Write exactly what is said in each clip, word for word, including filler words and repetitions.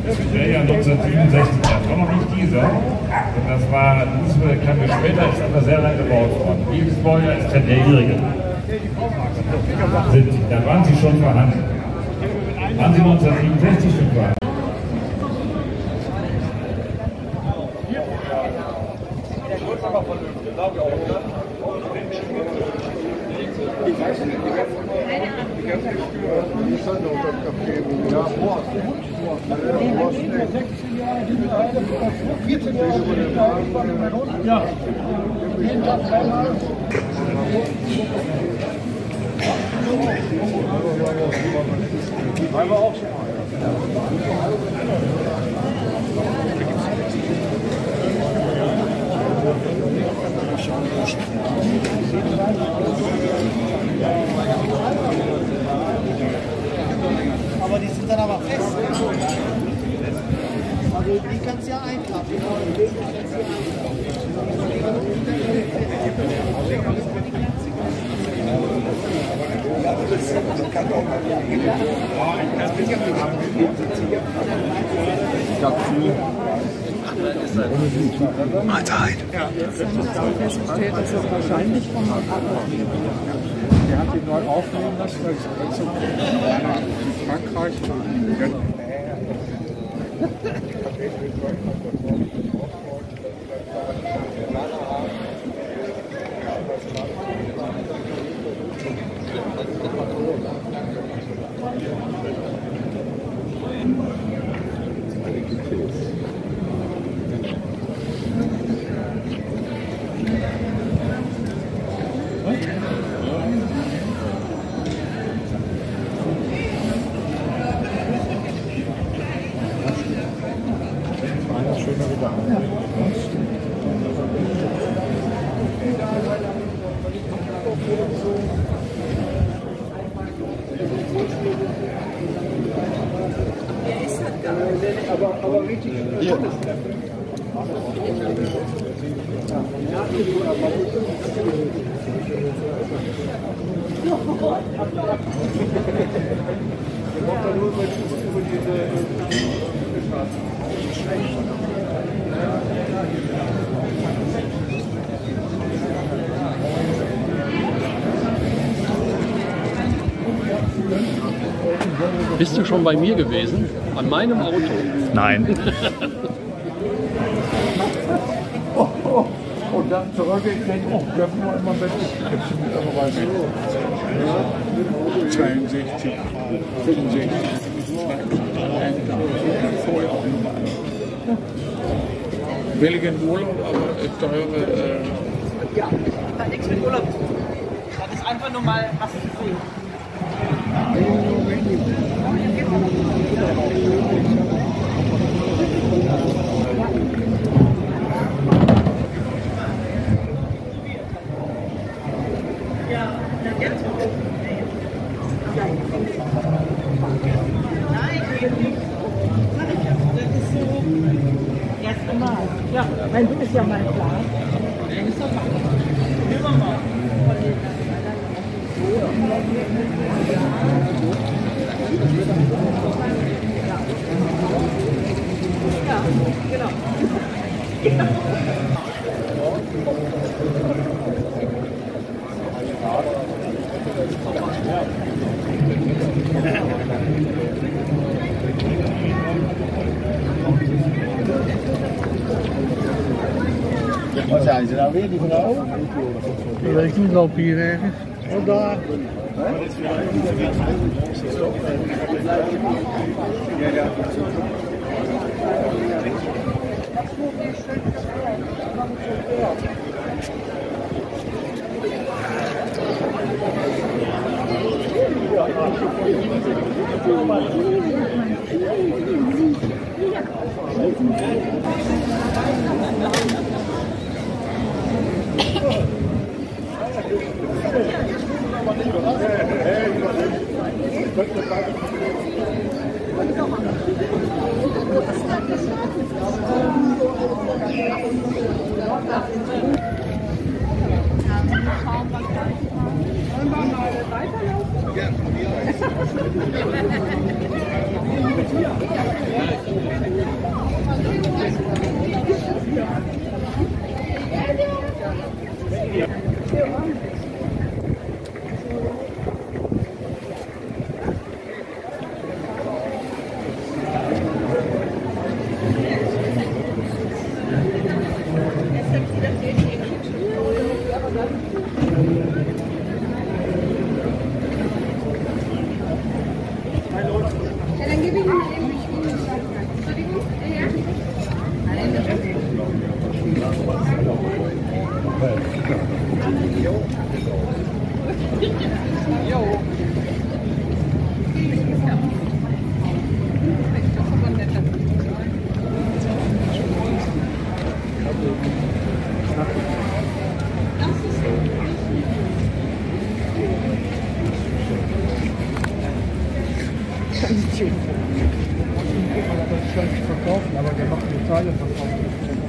Bavaria neunzehnhundertsiebenundsechzig. Das war noch nicht dieser. Und das war, das kam mir später, ist aber sehr lange gebaut worden. Dieses Baujahr ist der Jährige. Sind, da waren sie schon vorhanden. Waren sie neunzehnhundertsiebenundsechzig schon vorhanden? Ich weiß nicht, die ganze vierzehn ja. Jeden Tag dreimal. Dreimal auch schon mal. Aber die sind dann aber fest. Also die kannst du ja einklappen. Mahlzeit. Jetzt haben sie auch festgestellt, dass das wahrscheinlich vom Der hat ihn neu aufnehmen lassen, weil es so in Frankreich aber, aber richtig ja. Bist du schon bei mir gewesen? An meinem Auto? Nein. oh, oh. Und dann zurückgekriegt, oh, dürfen wir immer mit zweiundsechzig, fünfundsechzig, vorher auch nochmal. Billigen Urlaub, aber teure... Äh ja, das hat nichts mit Urlaub zu tun. Das ist einfach nur mal was zu sehen. Ja, mein Ding ist ja mein Plan. Dann ist das machen. Nehmen wir mal. Ja, genau. Wat zijn ze nou weer, die vrouw? Dat weet ik niet, loop hier ergens. Oh, daar. Ja, ja. Ja. Verkaufen, aber der macht die Teile verkaufen.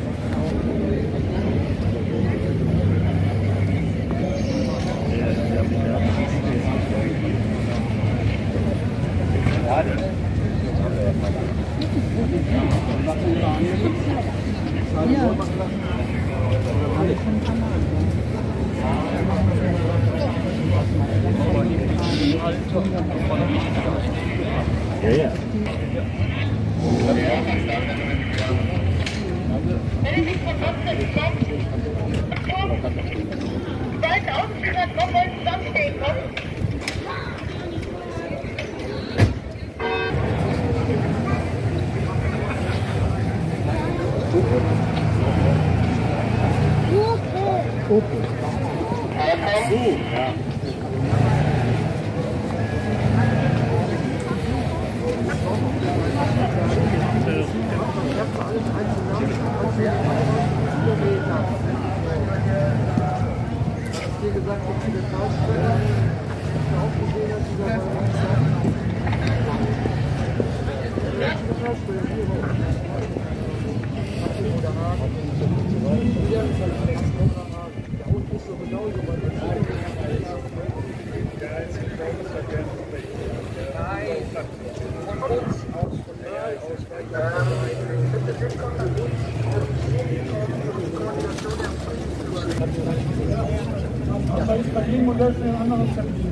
Ja, ja. Wenn ich von Nordrhein komme, weiter ausgeführt, noch mal zusammenstehen muss. So, ja. Wie gesagt, viele Tausendstellen. Ich habe auch gesehen, dass dieser Aber ist bei jedem Modell für ein anderes Termin.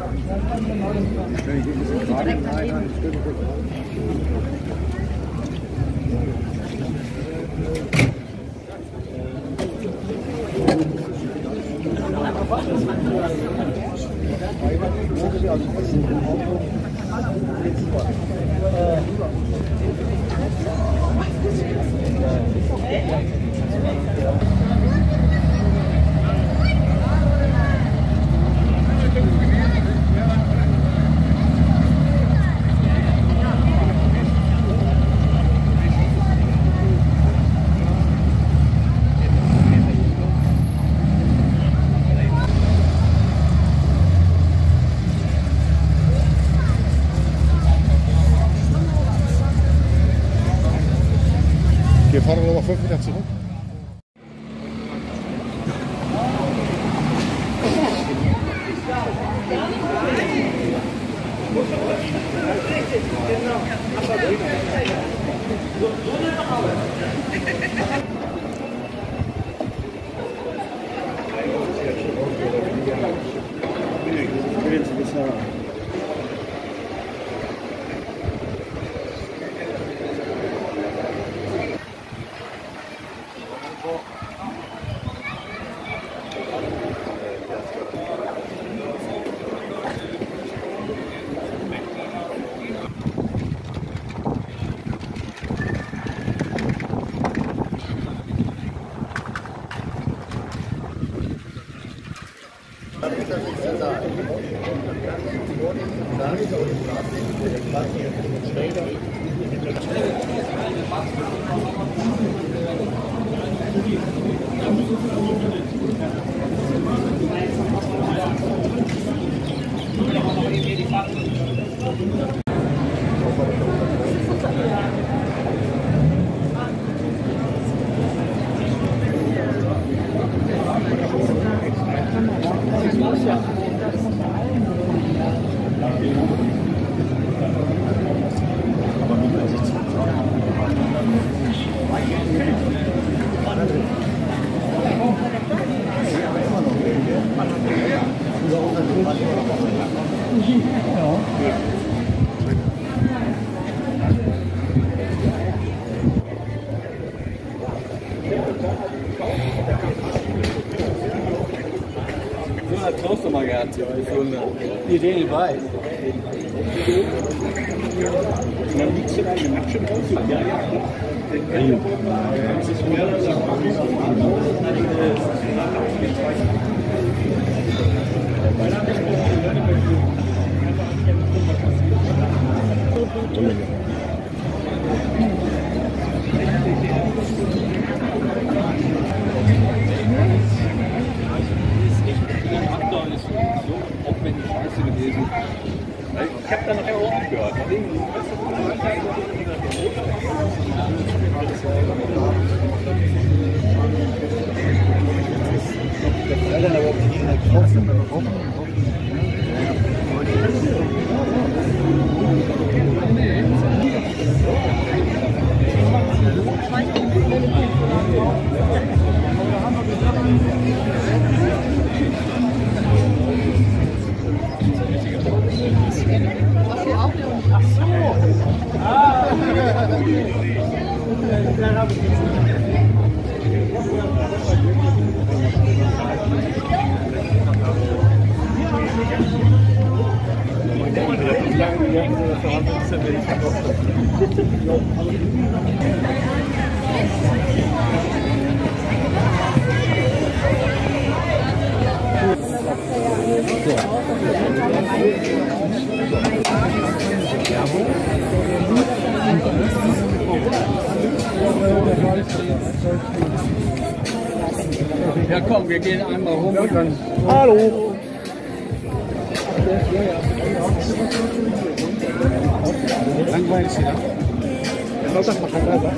Wir fahren noch mal fünf Meter zurück. So hat Klaus noch mal gehabt, die Idee bei. Dann liegt schon eine Nacht schon raus. Ja, ja. Ich habe da nachher auch aufgehört. Ja komm, wir gehen einmal rum. Hallo! Langweilig, ja? Das macht das mal.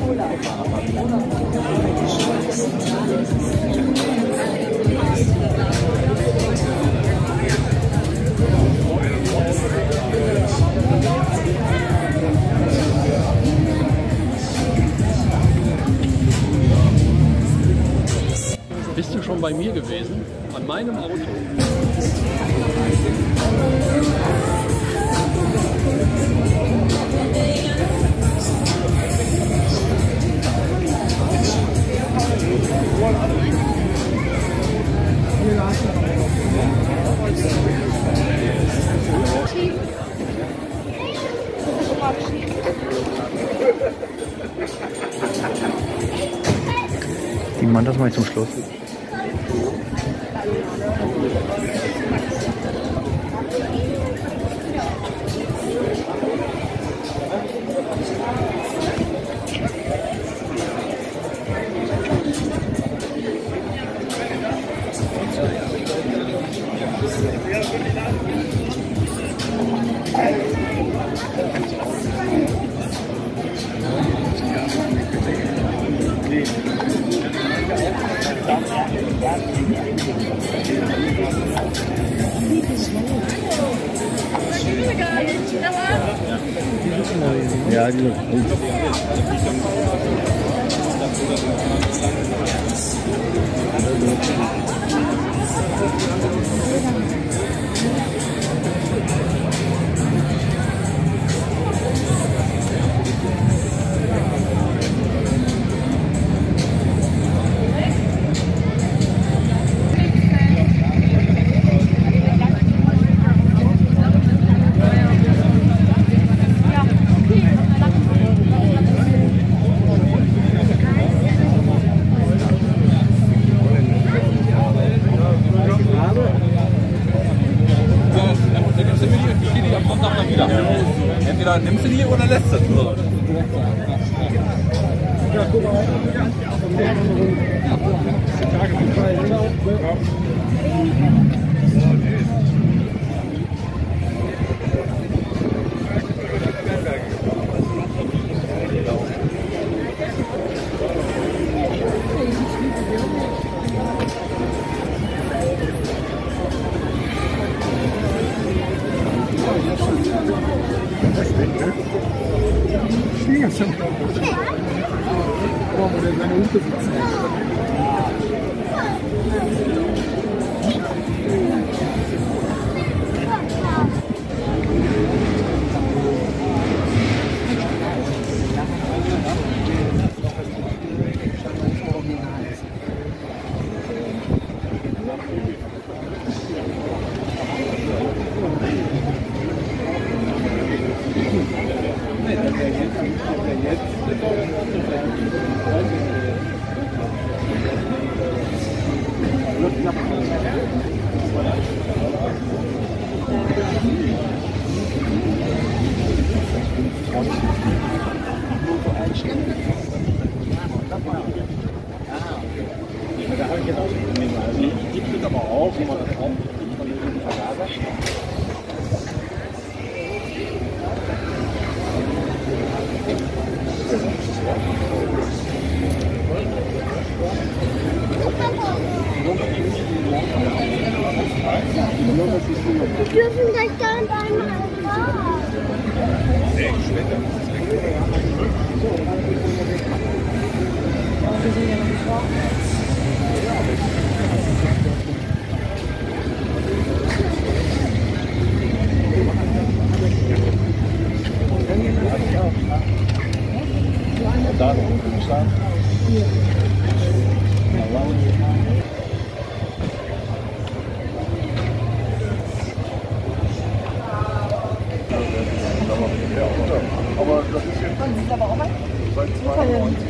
Bist du schon bei mir gewesen? An meinem Auto? Die Mann, das mache ich zum Schluss. Ja, die sind gut. Entweder nimmst du die oder lässt du es. Ja, guck mal. Ja. Schwiegersohn. Oh, wo der seine Hufe sitzen. Die tritt aber auf, wenn man das drauf von dem Vergaser. Wir dürfen das gar nicht einmal fahren. Da noch unten staan. Aber das ist jetzt seit zweiundneunzig.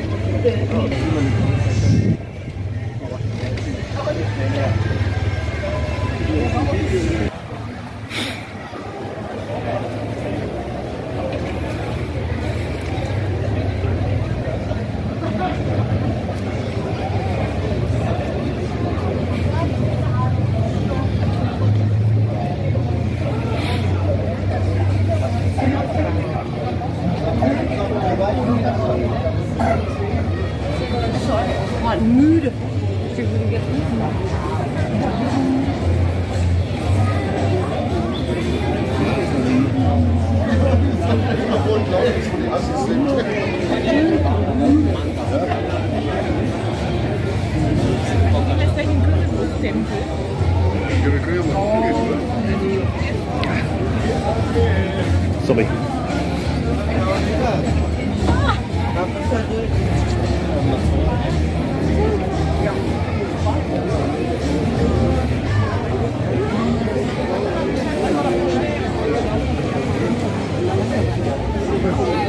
Müde. Sorry. Ja.